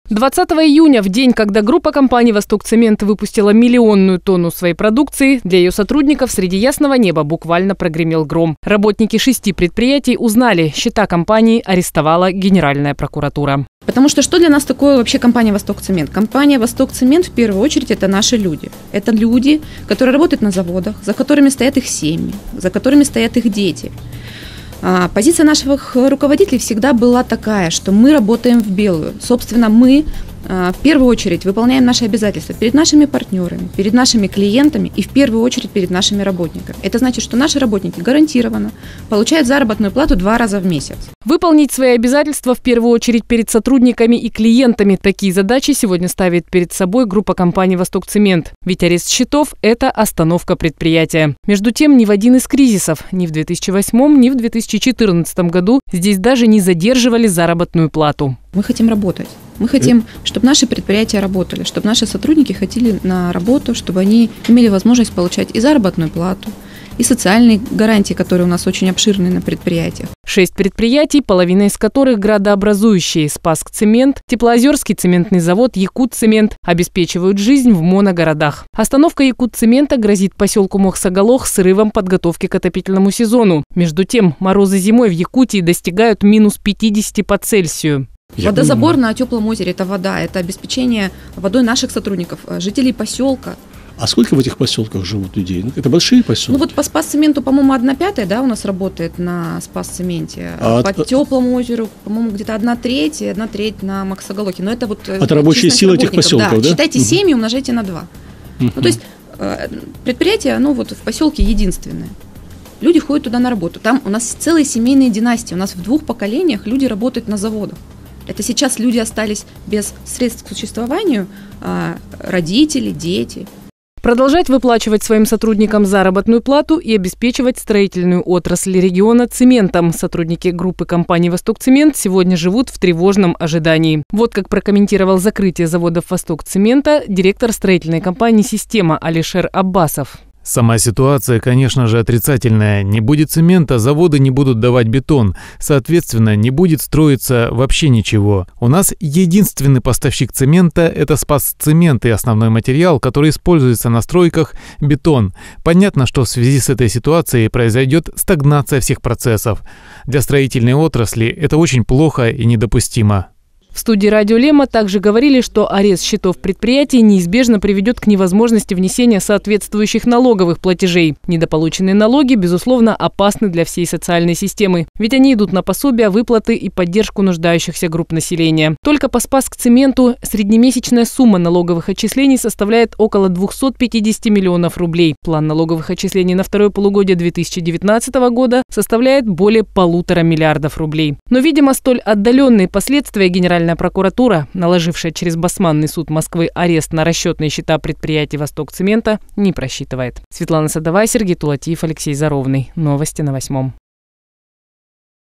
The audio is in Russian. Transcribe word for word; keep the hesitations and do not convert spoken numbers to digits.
двадцатого июня, в день, когда группа компаний «Восток-Цемент» выпустила миллионную тонну своей продукции, для ее сотрудников среди ясного неба буквально прогремел гром. Работники шести предприятий узнали, счета компании арестовала Генеральная прокуратура. Потому что что для нас такое вообще компания «Восток-Цемент»? Компания «Восток-Цемент» в первую очередь это наши люди. Это люди, которые работают на заводах, за которыми стоят их семьи, за которыми стоят их дети. Позиция наших руководителей всегда была такая, что мы работаем в белую. Собственно, мы в первую очередь выполняем наши обязательства перед нашими партнерами, перед нашими клиентами и в первую очередь перед нашими работниками. Это значит, что наши работники гарантированно получают заработную плату два раза в месяц. Выполнить свои обязательства в первую очередь перед сотрудниками и клиентами. Такие задачи сегодня ставит перед собой группа компаний «Восток-Цемент». Ведь арест счетов – это остановка предприятия. Между тем, ни в один из кризисов, ни в две тысячи восьмом, ни в две тысячи четырнадцатом году здесь даже не задерживали заработную плату. Мы хотим работать. Мы хотим, чтобы наши предприятия работали, чтобы наши сотрудники ходили на работу, чтобы они имели возможность получать и заработную плату, и социальные гарантии, которые у нас очень обширные на предприятиях. Шесть предприятий, половина из которых градообразующие: Спасск-Цемент, Теплоозерский цементный завод, Якутцемент, обеспечивают жизнь в моногородах. Остановка Якутцемента грозит поселку Мохсоголох срывом подготовки к отопительному сезону. Между тем, морозы зимой в Якутии достигают минус пятидесяти по Цельсию. Я Водозабор понимаю. На теплом озере – это вода, это обеспечение водой наших сотрудников, жителей поселка. А сколько в этих поселках живут людей? Это большие поселки? Ну вот по Спас-Цементу, по-моему, одна пятая, да, у нас работает на Спас-Цементе. А по от... теплому озеру, по-моему, где-то одна треть и одна треть на Мохсоголохе. Но это вот это рабочая сила этих поселков, да? да? Считайте угу. семь и умножайте на два. Угу. Ну то есть предприятие, оно вот в поселке единственное. Люди ходят туда на работу. Там у нас целые семейные династии. У нас в двух поколениях люди работают на заводах. Это сейчас люди остались без средств к существованию, родители, дети. Продолжать выплачивать своим сотрудникам заработную плату и обеспечивать строительную отрасль региона цементом. Сотрудники группы компаний «Восток-Цемент» сегодня живут в тревожном ожидании. Вот как прокомментировал закрытие заводов «Восток-Цемента» директор строительной компании «Система» Алишер Аббасов. Сама ситуация, конечно же, отрицательная. Не будет цемента, заводы не будут давать бетон. Соответственно, не будет строиться вообще ничего. У нас единственный поставщик цемента – это Спасск-Цемент, и основной материал, который используется на стройках – бетон. Понятно, что в связи с этой ситуацией произойдет стагнация всех процессов. Для строительной отрасли это очень плохо и недопустимо. В студии «Радио Лема» также говорили, что арест счетов предприятий неизбежно приведет к невозможности внесения соответствующих налоговых платежей. Недополученные налоги, безусловно, опасны для всей социальной системы. Ведь они идут на пособия, выплаты и поддержку нуждающихся групп населения. Только по Спасск-Цементу среднемесячная сумма налоговых отчислений составляет около двухсот пятидесяти миллионов рублей. План налоговых отчислений на второе полугодие две тысячи девятнадцатого года составляет более полутора миллиардов рублей. Но, видимо, столь отдаленные последствия Генеральная прокуратура, наложившая через Басманный суд Москвы арест на расчетные счета предприятий «Восток-Цемента», не просчитывает. Светлана Садовая, Сергей Тулатиев, Алексей Заровный. Новости на восьмом.